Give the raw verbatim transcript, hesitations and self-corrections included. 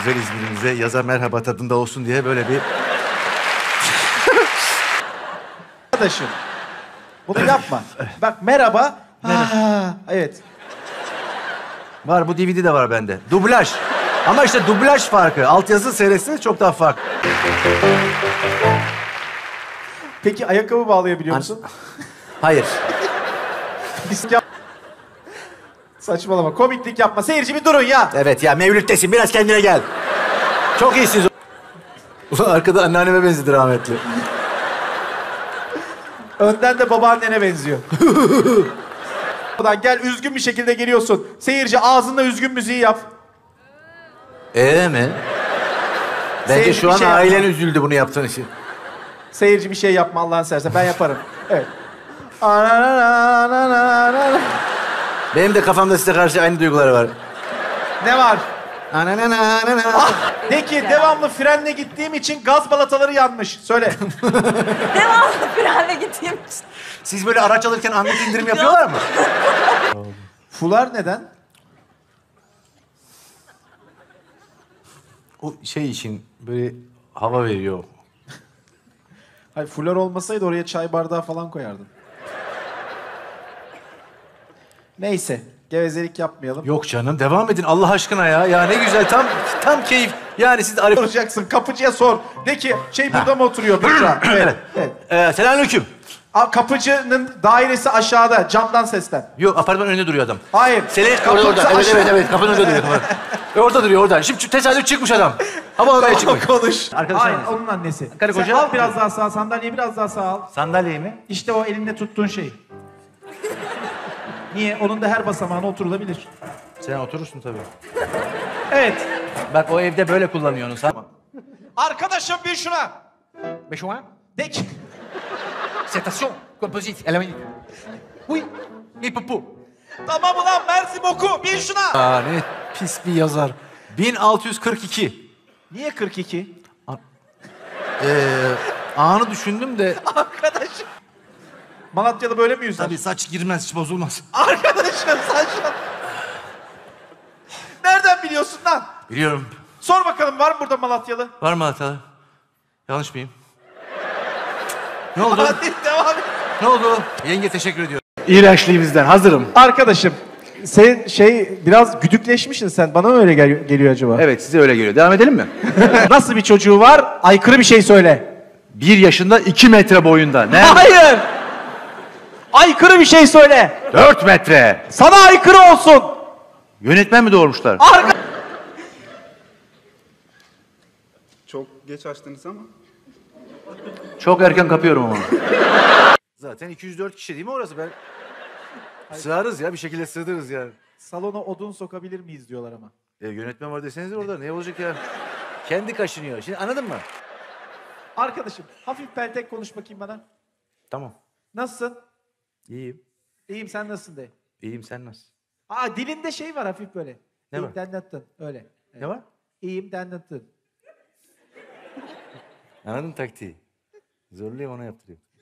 güzel İzmir'imize yaza merhaba tadında olsun diye böyle bir... Arkadaşım, bunu yapma. Bak merhaba. Ha, evet. Var, bu D V D de var bende. Dublaj. Ama işte dublaj farkı. Altyazı seyretseniz çok daha farklı. Peki ayakkabı bağlayabiliyor An- musun? Hayır. Saçmalama, komiklik yapma. Seyirci bir durun ya. Evet ya, Mevlüt'tesin. Biraz kendine gel. Çok iyisiniz. Ulan arkada anneanneme benzedi rahmetli. Önden de babaannene benziyor. Buradan gel, üzgün bir şekilde geliyorsun. Seyirci ağzında üzgün müziği yap. Ee mi? Bence Seyirci şu bir an şey ailen yapma. üzüldü bunu yaptığın için. Seyirci bir şey yapma Allah'ını seversen. Ben yaparım. Evet. Benim de kafamda size karşı aynı duygular var. Ne var? Ananana. Ah, de ki devamlı frenle gittiğim için gaz balataları yanmış. Söyle. Devamlı frenle gittiğim için. Siz böyle araç alırken anlık indirim yapıyorlar mı? Fular neden? O şey için böyle hava veriyor. Hayır, fular olmasaydı oraya çay bardağı falan koyardın. Neyse, gevezelik yapmayalım. Yok canım, devam edin Allah aşkına ya. Ya ne güzel, tam tam keyif. Yani siz Arif... Soracaksın, kapıcıya sor. De ki, şey burada mı oturuyor Büşra? Evet, evet. Ee, selamünaleyküm. Aa, kapıcının dairesi aşağıda, camdan seslen. Yok, apartman önünde duruyor adam. Hayır. Selen kapısı orada, orada. Evet, aşağı- evet, evet. Kapının önünde duruyor. Kapının. E, orada duruyor, orada. Şimdi tesadüf çıkmış adam. Hava oraya çıkmış. Konuş. Arkadaşlar Hayır, neyse. onun annesi. Karı Sen koca- al biraz daha sağ, sandalyeyi biraz daha sağ al. Sandalyeyi mi? İşte o elinde tuttuğun şey. Niye? Onun da her basamağına oturulabilir. Sen oturursun tabii. Evet. Bak o evde böyle kullanıyorsun sen. Arkadaşım bir şuna. Beşuan. De ki. Citation. Composite. Elle minute. Oui. Et popo. Tamam ulan Mersi boku. Bir şuna. Aa ne pis bir yazar. bin altı yüz kırk iki. Niye kırk iki? Ee, anı düşündüm de... Arkadaşım. Malatyalı böyle mi yüzer? Tabii saç girmez, hiç bozulmaz. Arkadaşım saçma. Nereden biliyorsun lan? Biliyorum. Sor bakalım, var mı burada Malatyalı? Var mı hatalı? Yanlış mıyım? Ne oldu? Hadi devam et. Ne oldu? Yenge teşekkür ediyorum. İğrençliğimizden hazırım. Arkadaşım, sen şey biraz güdükleşmişsin sen. Bana mı öyle gel- geliyor acaba? Evet, size öyle geliyor. Devam edelim mi? Nasıl bir çocuğu var? Aykırı bir şey söyle. Bir yaşında iki metre boyunda. Ne? Hayır! Aykırı bir şey söyle. Dört metre. Sana aykırı olsun. Yönetmen mi doğurmuşlar? Arka... Çok geç açtınız ama. Çok erken kapıyorum ama. Zaten iki yüz dört kişi değil mi orası? Ben... Sığarız ya, bir şekilde sığdırırız yani. Salona odun sokabilir miyiz diyorlar ama. E, yönetmen var deseniz orada, ne olacak ya? Kendi kaşınıyor. Şimdi anladın mı? Arkadaşım, hafif peltek konuş bakayım bana. Tamam. Nasılsın? İyiyim. İyiyim, sen nasılsın de. İyiyim, sen nasılsın? Aa, dilinde şey var hafif böyle. Ne İyiyim, var? dendattın. Öyle. Evet. Ne var? İyiyim, dendattın. Anladın taktiği. Zorlayayım, ona yaptırayım.